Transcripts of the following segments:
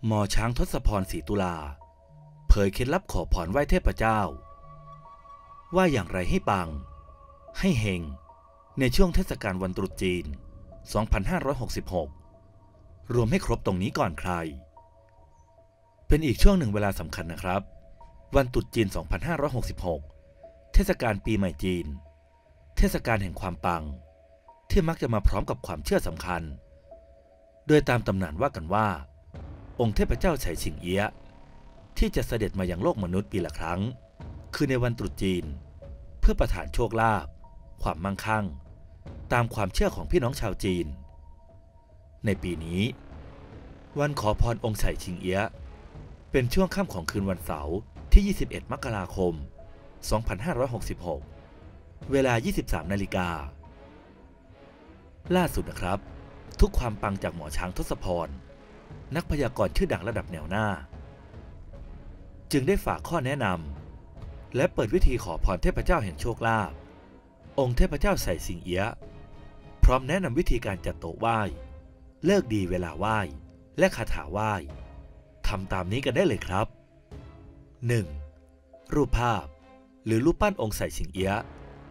หมอช้างทศพรศรีตุลาเผยเคล็ดลับขอพรไหว้เทพเจ้าว่าอย่างไรให้ปังให้เฮงในช่วงเทศกาลวันตรุษจีน 2566 รวมให้ครบตรงนี้ก่อนใครเป็นอีกช่วงหนึ่งเวลาสำคัญนะครับวันตรุษจีน 2566 เทศกาลปีใหม่จีนเทศกาลแห่งความปังที่มักจะมาพร้อมกับความเชื่อสำคัญโดยตามตำนานว่ากันว่าองค์เทพเจ้าไฉฉิงเอี้ยะที่จะเสด็จมายังโลกมนุษย์ปีละครั้งคือในวันตรุษจีนเพื่อประทานโชคลาภความมั่งคั่งตามความเชื่อของพี่น้องชาวจีนในปีนี้วันขอพรองค์ไฉฉิงเอี้ยะเป็นช่วงค่ำของคืนวันเสาร์ที่ 21 มกราคม 2566 เวลา 23 นาฬิกาล่าสุดนะครับทุกความปังจากหมอช้างทศพรนักพยากรณ์ชื่อดังระดับแนวหน้าจึงได้ฝากข้อแนะนำและเปิดวิธีขอพรเทพเจ้าแห่งโชคลาภองค์เทพเจ้าไฉฉิงเอี้ยะพร้อมแนะนำวิธีการจัดโต๊ะไหว้เลิกดีเวลาไหว้และคาถาไหว้ทำตามนี้กันได้เลยครับ 1. รูปภาพหรือรูปปั้นองค์ไฉฉิงเอี้ยะ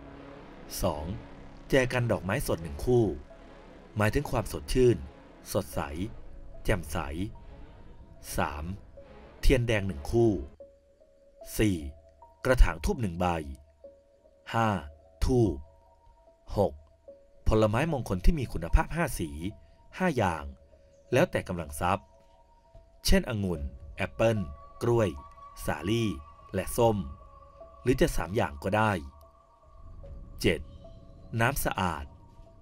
2. แจกันดอกไม้สด1 คู่หมายถึงความสดชื่นสดใสแจ่มใส 3. เทียนแดง1 คู่ 4. กระถางธูป1 ใบ 5. ธูป 6. ผลไม้มงคลที่มีคุณภาพ5 สี5 อย่างแล้วแต่กำลังทรัพย์เช่นองุ่นแอปเปิ้ลกล้วยสาลี่และส้มหรือจะ3 อย่างก็ได้ 7. น้ำสะอาด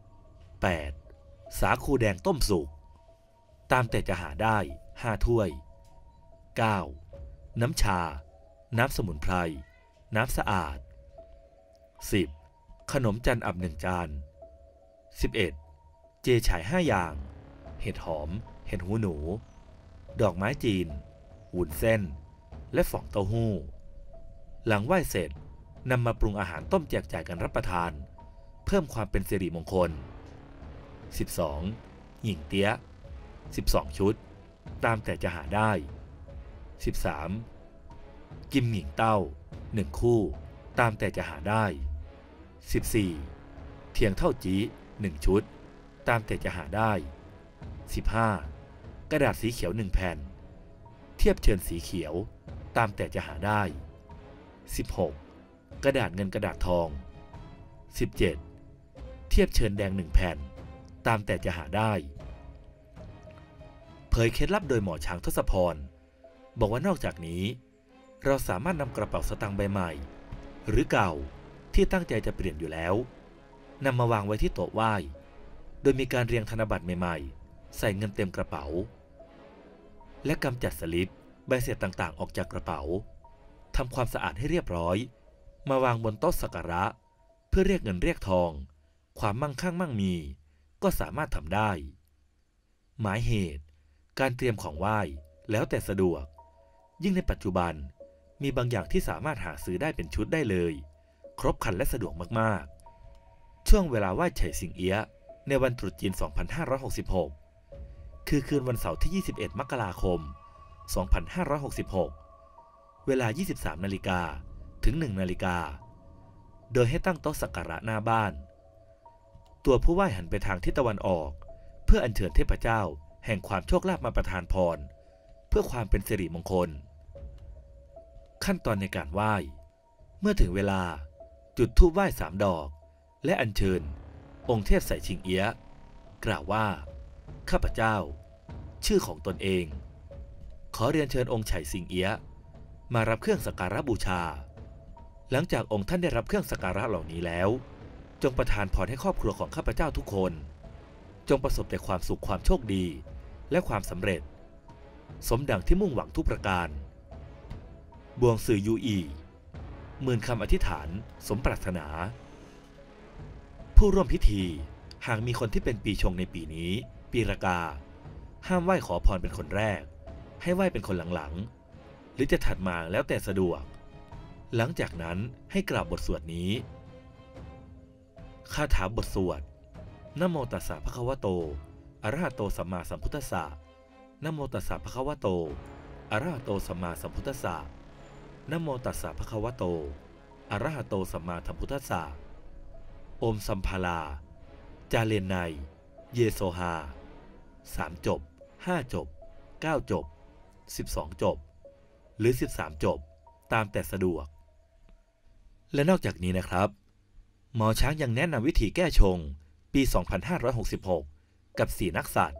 8. สาคูแดงต้มสุกตามแต่จะหาได้5 ถ้วย 9. น้ำชาน้ำสมุนไพรน้ำสะอาด 10. ขนมจันทร์อับ1 จาน 11. เจฉ่าย5 อย่างเห็ดหอมเห็ดหูหนูดอกไม้จีนวุ้นเส้นและฟองเต้าหู้หลังไหว้เสร็จนำมาปรุงอาหารต้มแจกจ่ายกันรับประทานเพิ่มความเป็นสิริมงคล 12. หญิงเตี้ย12 ชุดตามแต่จะหาได้ 13. กิมหญิงเต้า1 คู่ตามแต่จะหาได้ 14. เทียงเท่าจี้1 ชุดตามแต่จะหาได้ 15. กระดาษสีเขียว1 แผ่นเทียบเชิญสีเขียวตามแต่จะหาได้ 16. กระดาษเงินกระดาษทอง 17. เทียบเชิญแดง1 แผ่นตามแต่จะหาได้เผยเคล็ดลับโดยหมอช้างทศพรบอกว่านอกจากนี้เราสามารถนำกระเป๋าสตางค์ใบใหม่หรือเก่าที่ตั้งใจจะเปลี่ยนอยู่แล้วนำมาวางไว้ที่โต๊ะไหว้โดยมีการเรียงธนบัตรใหม่ๆใส่เงินเต็มกระเป๋าและกำจัดสลิปใบเสร็จต่างๆออกจากกระเป๋าทำความสะอาดให้เรียบร้อยมาวางบนโต๊ะสักการะเพื่อเรียกเงินเรียกทองความมั่งคั่งมั่งมีก็สามารถทำได้หมายเหตุการเตรียมของไหว้แล้วแต่สะดวกยิ่งในปัจจุบันมีบางอย่างที่สามารถหาซื้อได้เป็นชุดได้เลยครบครันและสะดวกมากๆช่วงเวลาไหว้ไฉฉิงเอี้ยะในวันตรุษจีน 2566 คือคืนวันเสาร์ที่ 21 มกราคม 2566 เวลา 23 นาฬิกาถึง 1 นาฬิกาโดยให้ตั้งโต๊ะสักการะหน้าบ้านตัวผู้ไหว้หันไปทางทิศตะวันออกเพื่ออัญเชิญเทพเจ้าแห่งความโชคลาภมาประทานพรเพื่อความเป็นสิริมงคลขั้นตอนในการไหว้เมื่อถึงเวลาจุดธูปไหว้3 ดอกและอัญเชิญองค์เทพไฉฉิงเอี้ยะกล่าวว่าข้าพเจ้าชื่อของตนเองขอเรียนเชิญองค์ไฉฉิงเอี้ยะมารับเครื่องสักการะบูชาหลังจากองค์ท่านได้รับเครื่องสักการะเหล่านี้แล้วจงประทานพรให้ครอบครัวของข้าพเจ้าทุกคนจงประสบแต่ความสุขความโชคดีและความสำเร็จสมดังที่มุ่งหวังทุกประการบวงสื่อยูอี10,000 คำอธิษฐานสมปรารถนาผู้ร่วมพิธีหากมีคนที่เป็นปีชงในปีนี้ปีรากาห้ามไหว้ขอพรเป็นคนแรกให้ไหว้เป็นคนหลังๆหรือจะถัดมาแล้วแต่สะดวกหลังจากนั้นให้กล่าวบทสวดนี้คาถาบทสวดนะโมตัสสะภะคะวะโตอะระหะโตสัมมาสัมพุทธัสสะนะโมตัสสะภะคะวะโตอะระหะโตสัมมาสัมพุทธัสสะนะโมตัสสะภะคะวะโตอะระหะโตสัมมาสัมพุทธัสสะโอมสัมภาลาจาเลนไนเยโซฮา3 จบ 5 จบ 9 จบ 12 จบหรือ13 จบตามแต่สะดวกและนอกจากนี้นะครับหมอช้างยังแนะนำวิธีแก้ชงปี 2566 กับ4 นักษัตริย์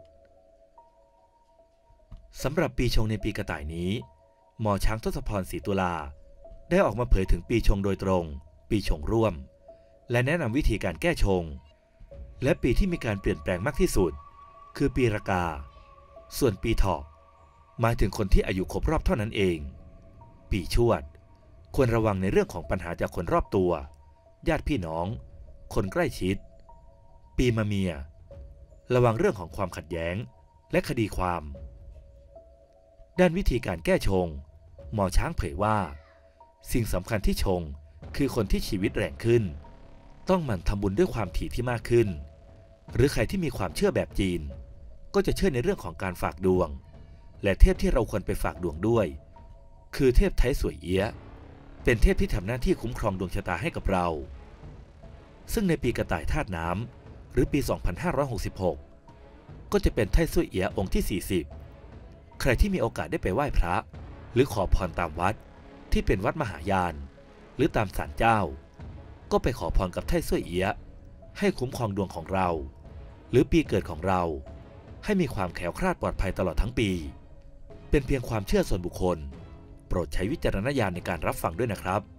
สำหรับปีชงในปีกระต่ายนี้หมอช้างทศพร ศรีตุลาได้ออกมาเผยถึงปีชงโดยตรงปีชงร่วมและแนะนำวิธีการแก้ชงและปีที่มีการเปลี่ยนแปลงมากที่สุดคือปีรากาส่วนปีเถาะหมายถึงคนที่อายุครบรอบเท่านั้นเองปีชวดควรระวังในเรื่องของปัญหาจากคนรอบตัวญาติพี่น้องคนใกล้ชิดปีมะเมียระวังเรื่องของความขัดแย้งและคดีความด้านวิธีการแก้ชงหมอช้างเผยว่าสิ่งสำคัญที่ชงคือคนที่ชีวิตแรงขึ้นต้องหมั่นทำบุญด้วยความถี่ที่มากขึ้นหรือใครที่มีความเชื่อแบบจีนก็จะเชื่อในเรื่องของการฝากดวงและเทพที่เราควรไปฝากดวงด้วยคือเทพไทสวยเอี้ยะเป็นเทพที่ทำหน้าที่คุ้มครองดวงชะตาให้กับเราซึ่งในปีกระต่ายธาตุน้ำหรือปี 2566 ก็จะเป็นไทสวยเอี้ยะองค์ที่ 40ใครที่มีโอกาสได้ไปไหว้พระหรือขอพรตามวัดที่เป็นวัดมหายานหรือตามศาลเจ้าก็ไปขอพรกับไทสวยเอี้ยะให้คุ้มครองดวงของเราหรือปีเกิดของเราให้มีความแข็งแกร่งปลอดภัยตลอดทั้งปีเป็นเพียงความเชื่อส่วนบุคคลโปรดใช้วิจารณญาณในการรับฟังด้วยนะครับ